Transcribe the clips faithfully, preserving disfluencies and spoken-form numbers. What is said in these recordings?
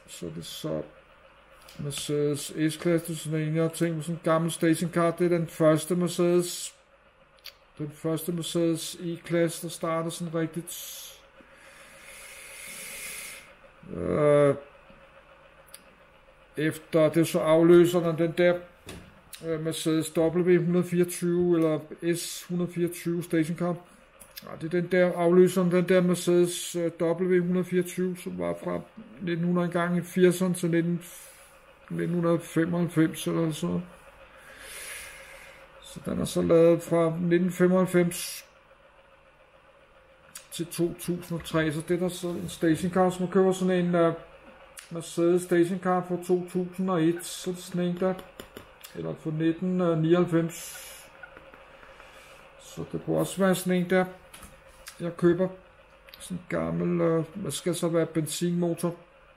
Så det er så Mercedes S-klasse, sådan en, jeg har tænkt på sådan en gammel stationcar. Det er den første Mercedes, den første Mercedes E-klasse, der starter sådan rigtigt. Øh, efter det så afløserne den der øh, Mercedes W et hundrede fireogtyve eller S et hundrede fireogtyve stationcar. Ja, det er den der afløseren, den der Mercedes øh, W et hundrede fireogtyve, som var fra nitten hundrede gang i firserne til nitten femoghalvfems eller sådan. Så den er så lavet fra nitten femoghalvfems til to tusind og tre, så det er der så en stationcar, som køber sådan en uh, Mercedes stationcar fra to tusind og et, så det er sådan en der, eller fra nitten nioghalvfems, så det kunne også være sådan en der, jeg køber, sådan en gammel, uh, hvad skal så være, benzinmotor.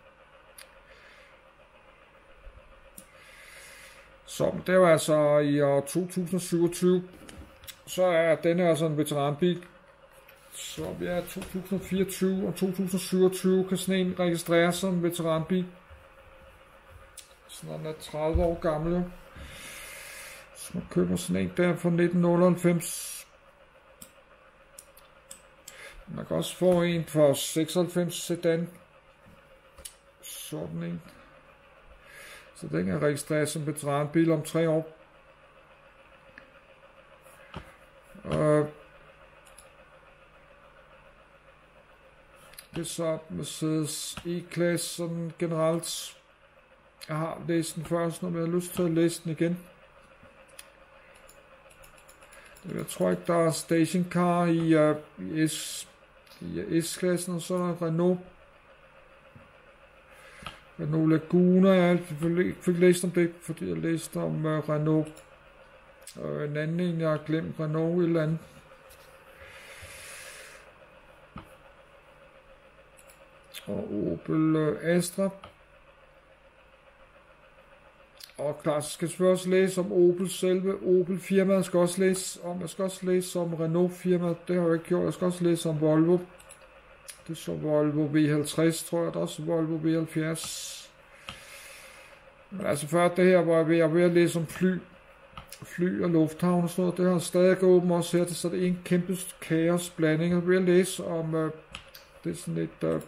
Så det er jo altså i år to tusind og syvogtyve, så er denne altså en veteranbil. Så vi er to tusind og fireogtyve og to tusind og syvogtyve kan sådan en registreres som veteranbil. Så den er tredive år gammel. Så man køber sådan en der fra nitten otteoghalvfems. Man kan også få en for seksoghalvfems sedan. Sådan en. Så den kan registreres som veteranbil om tre år. Og det er så Mercedes E-klasse sådan generelt. Jeg har læst den først, når jeg har lyst til at læse den igen. Jeg tror ikke, der er stationcar i, uh, i, S, i S-klassen, og så er der Renault. Renault Laguna, jeg fik, fik læst om det, fordi jeg læste om uh, Renault. Og en anden en, jeg har glemt, Renault eller andet. Og Opel uh, Astra. Og klart, så skal jeg også læse om Opel selve. Opel firmaet skal også læse om. Jeg skal også læse om Renault firmaet. Det har jeg ikke gjort. Jeg skal også læse om Volvo. Det er så Volvo V halvtreds, tror jeg. Der er også Volvo V halvfjerds. Men altså før det her, hvor jeg ved, jeg ved at læse om fly. Fly og lufthavn og sådan noget. Det har stadig åbent også her. Så det er en kæmpe kaos blanding. Jeg vil læse om. Uh, det er sådan et uh,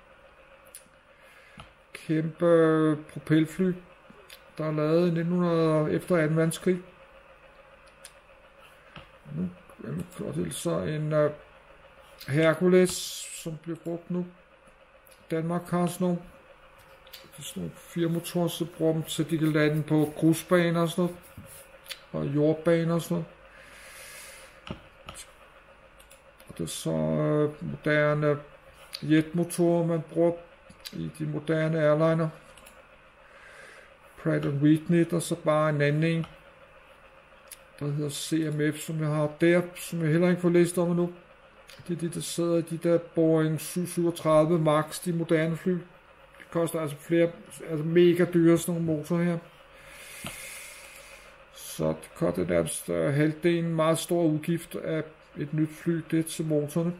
kæmpe propelfly, der er lavet i nitten hundrede efter anden verdenskrig. Nu er det så en uh, Hercules, som bliver brugt nu. Danmark har sådan nogle, det er sådan nogle fire motorer, så bruger dem, så de kan lande på grusbaner og sådan noget. Og jordbaner og sådan noget. Og det er så uh, moderne jetmotorer, man bruger i de moderne airliner. Pratt and Whitney, og så bare en anden en, der hedder C M F, som jeg har der, som jeg heller ikke får læst om endnu. Det er de, der sidder i de der Boeing syv syvogtredive Max, de moderne fly. Det koster altså flere, altså mega dyre sådan nogle motorer her. Så det koster nærmest uh, halvdelen meget stor udgift af et nyt fly, det til motorerne.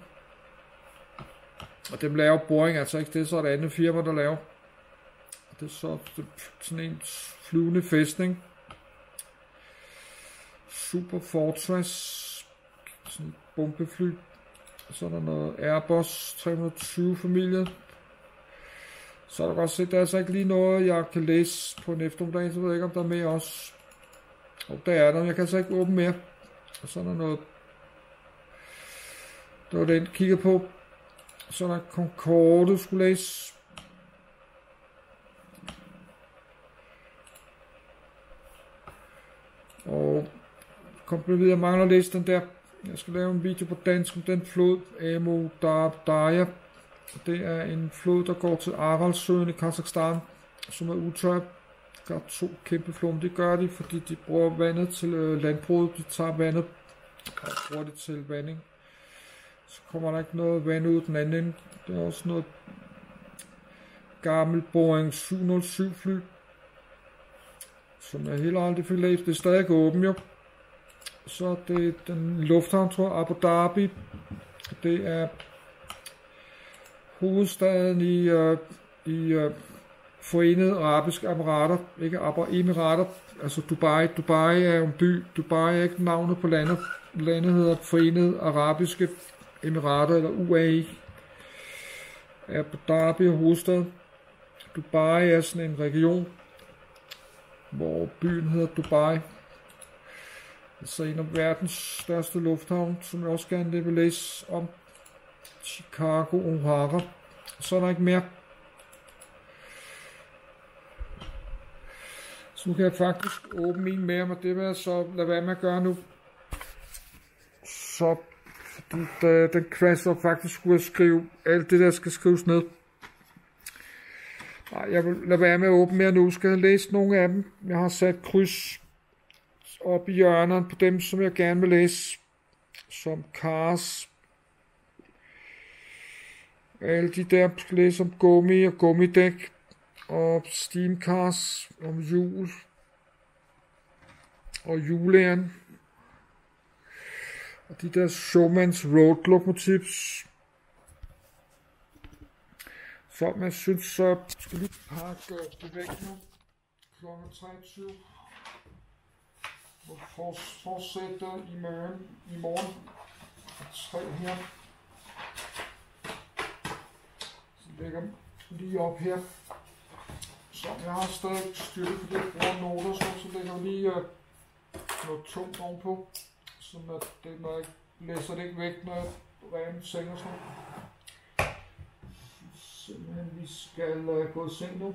Og dem laver Boeing altså ikke, det er så et andet firma, der laver. Det er så sådan en flyvende fæstning. Super Fortress. Sådan et bombefly. Så er der noget Airbus tre hundrede og tyve familie. Så er der godt set, der er altså ikke lige noget, jeg kan læse på en eftermiddag. Så ved jeg ikke, om der er mere også. Og der er der, jeg kan altså ikke åbne mere. Og så er der noget. Det var den, kigger på. Så er der Concorde, skulle læse. Og kom videre, jeg mangler at læse den der. Jeg skal lave en video på dansk om den flod, Amu Darya. Det er en flod, der går til Aralsøen i Kazakhstan, som er utør. Der er to kæmpe floder. Det gør de, fordi de bruger vandet til øh, landbruget. De tager vandet og bruger det til vanding. Så kommer der ikke noget vand ud den anden ende. Det er også noget gammel Boeing syv nul syv fly, som jeg heller aldrig fik læst. Det er stadig åben jo. Så det er den lufthavn, tror jeg, Abu Dhabi. Det er hovedstaden i, uh, i uh, Forenede Arabiske Emirater, ikke Arabiske Emirater, altså Dubai. Dubai er jo en by. Dubai er ikke navnet på landet. Landet hedder Forenede Arabiske Emirater, eller U A E. Abu Dhabi er hovedstad. Dubai er sådan en region, hvor byen hedder Dubai. Så en af verdens største lufthavn, som jeg også gerne vil læse om. Chicago O'Hare. Så er der ikke mere. Så nu kan jeg faktisk åbne en mere, men det vil jeg så lade være med at gøre nu. Så fordi den crasher faktisk skulle jeg skrive alt det der skal skrives ned. Nej, jeg vil lade være med at åbne mere nu. Skal jeg læse nogle af dem. Jeg har sat kryds op i hjørnerne på dem, som jeg gerne vil læse. Som Cars. Alle de der skal læse om gummi og gummidæk. Og Steam Cars om hjul. Og julæren. Og de der Showmans Road Locomotives. Så jeg synes, så skal vi pakke det væk nu. klokken treogtyve. Og fortsætte i morgen. I morgen. tre her. Så lægger jeg lige op her. Så jeg har stadig styrke, fordi jeg bruger noter, så, så lægger jeg lige uh, noget tungt ovenpå. Så at det, når jeg læser det ikke væk, når jeg ræger min seng og sådan. Simpelthen, vi skal uh, gå i seng nu.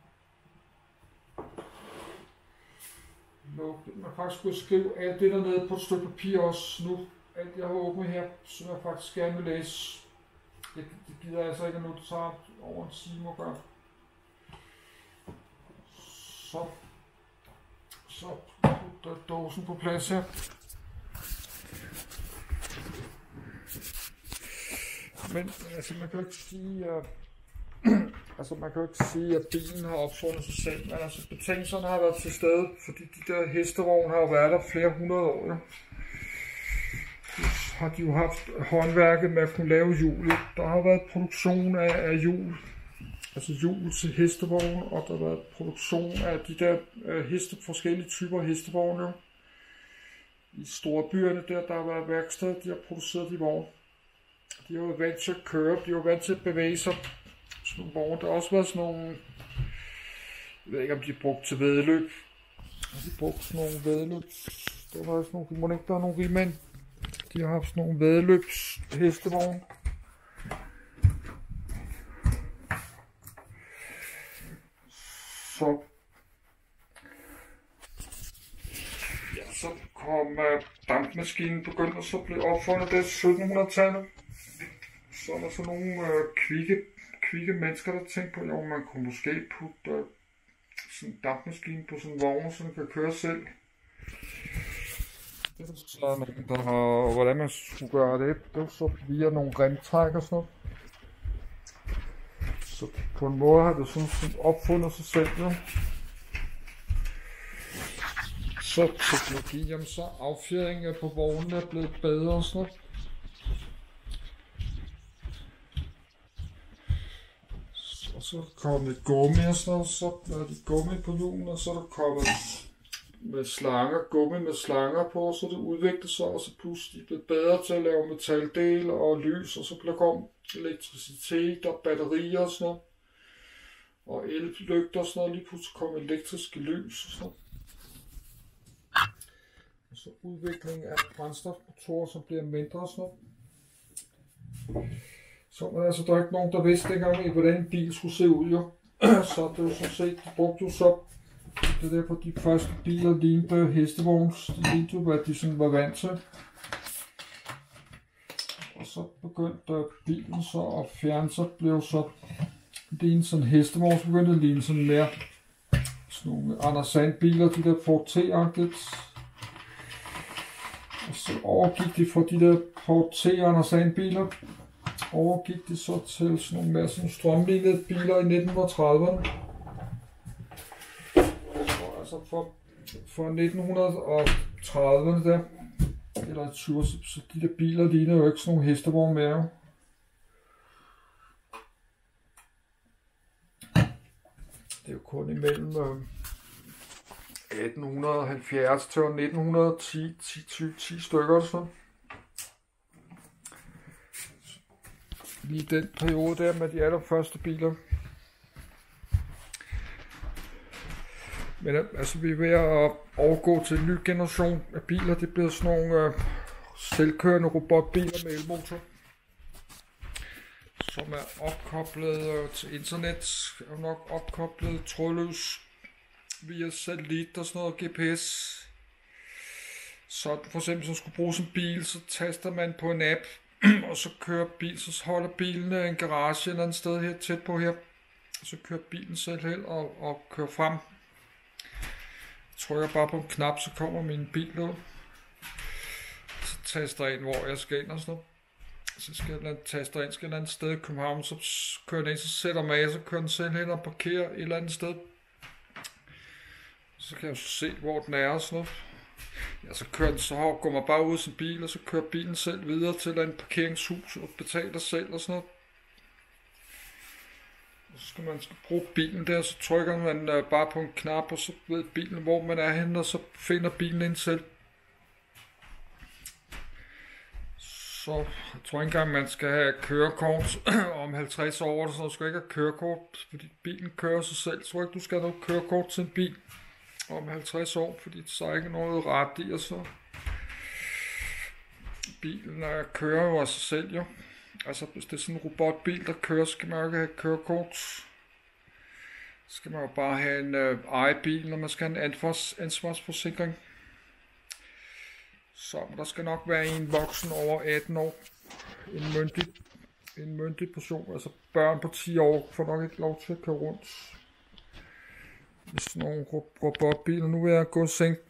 Luk det. Man faktisk skulle skrive alt det der nede på et stykke papir også nu. Alt jeg har åbnet her, som jeg faktisk gerne vil læse. Det, det gider jeg altså ikke nu, det tager over en time at gøre. Så, så putter dåsen på plads her. Men altså man kan jo ikke sige, at, altså man kan jo ikke sige, at bilen har opfundet sig selv, men altså betingelserne har været til stede, fordi de der hestevogne har jo været der flere hundrede år. Ja. Så har de jo haft håndværket med at kunne lave hjul. Der har været produktion af, af hjul. Altså hjul til hestevogne, og der har været produktion af de der øh, heste, forskellige typer hestevogne. I store byerne der, der har været værksted, de har produceret de vogne. De har jo vant til at køre, de har jo vant til at bevæge sig. Sådan nogle vogne. Der har også været sådan nogle, jeg ved ikke om de er brugt til væddeløb. De har brugt sådan nogle væddeløb. Der var sådan nogle, må ikke der er nogle rigmænd. De har haft sådan nogle væddeløbs hestevogne. Så, ja, så kom uh, dampmaskinen begyndte at så blive opfundet der i syttenhundredetallet. Så er der sådan nogle uh, kvikke, kvikke mennesker, der tænkte på, at man kunne måske putte uh, sådan en dampmaskine på sådan en vogn, så den kan køre selv. Det er så nogen, der har, hvordan man skulle gøre det, det var så via nogle remtræk og sådan noget. Så på en måde har det sådan, sådan opfundet sig selv, jo. Så teknologi, jamen så affjedringen på vognen er blevet bedre og sådan noget. Og så er der kommet gummi og sådan noget, så er det gummi på hjulene, og så er der kommet med slanger, gummi med slanger på, så det udvikler sig, og så pludselig blevet bedre til at lave metaldele og lys, og så bliver der kommet elektricitet og batterier og sådan noget. Og ellygter og sådan noget, lige pludselig kom elektriske lys og sådan noget. Og så udvikling af brændstofmotorer, som bliver mindre og sådan noget. Så men altså, der er ikke nogen, der vidste dengang, hvordan en bil skulle se ud, jo. Så det var sådan set, de brugte jo så, det der på de første biler lignede hestevogns, de lignede jo, hvad de sådan var vant til. Og så begyndte bilen så at fjerne sig, blev så lignende sådan en hestevogn, så begyndte at ligne sådan mere sådan nogle Anders Sand biler, de der Ford T-agtigt. Og så overgik de fra de der Ford T og Anders Sand biler, overgik de så til sådan nogle mere sådan strømlignede biler i nitten trediverne. Så altså for, for nitten trediverne der, eller tyverne, så de der biler ligner jo ikke sådan nogle hestevogne mere. Det er jo kun imellem øh, atten halvfjerds til nitten ti, ti, ti, ti stykker og sådan. Lige den periode der med de allerførste biler. Men altså, vi er ved at overgå til en ny generation af biler. Det bliver sådan nogle øh, selvkørende robotbiler med elmotor, som er opkoblet øh, til internet, er nok opkoblet trådløs via satellit og sådan noget G P S. Så for eksempel, hvis man skulle bruge sådan en bil, så taster man på en app, og så kører bil, så holder bilen en garage eller et sted her tæt på her. Så kører bilen selv hen og, og kører frem. Jeg trykker bare på en knap, så kommer min bil ud. Så taster jeg ind, hvor jeg skal ind og sådan noget. Så skal den taster ind, skal et eller andet sted i København, så kører den ind, så sætter mig af, så kører den selv hen og parkerer et eller andet sted. Så kan jeg jo se, hvor den er og sådan noget. Ja, så kører den, så går man bare ud af sin bil, og så kører bilen selv videre til et parkeringshus og betaler selv og sådan noget. Så skal man skal bruge bilen der, så trykker man uh, bare på en knap, og så ved bilen, hvor man er henne, og så finder bilen ind selv. Så jeg tror ikke engang, man skal have kørekort om halvtreds år, eller så du skal ikke have kørekort, fordi bilen kører sig selv. Jeg tror ikke, du skal have noget kørekort til en bil om halvtreds år, fordi så er ikke noget ret i, og så bilen er, kører jo af sig selv, jo. Altså, hvis det er sådan en robotbil, der kører, skal man jo ikke have kørekort. Så skal man jo bare have en øh, ejebil, når man skal have en ansvars, ansvarsforsikring. Så der skal nok være en voksen over atten år. En myndig, en myndig person, altså børn på ti år, får nok ikke lov til at køre rundt. Hvis nogle robotbiler. Nu vil jeg gå og sænke